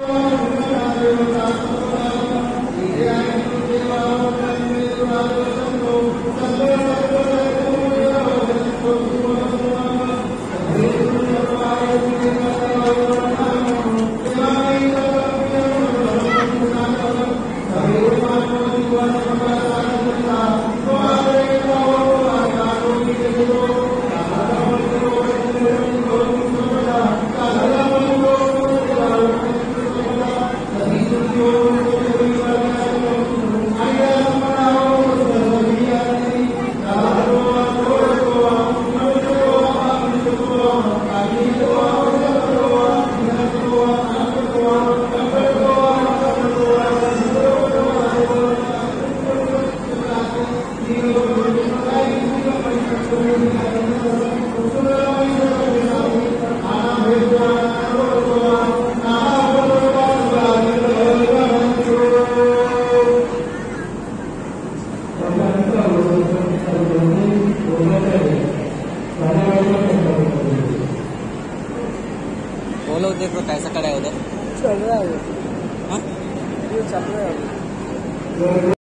वो लोग देखो कैसा खड़ा है उधर चल रहा है। हाँ? ये चल रहा है।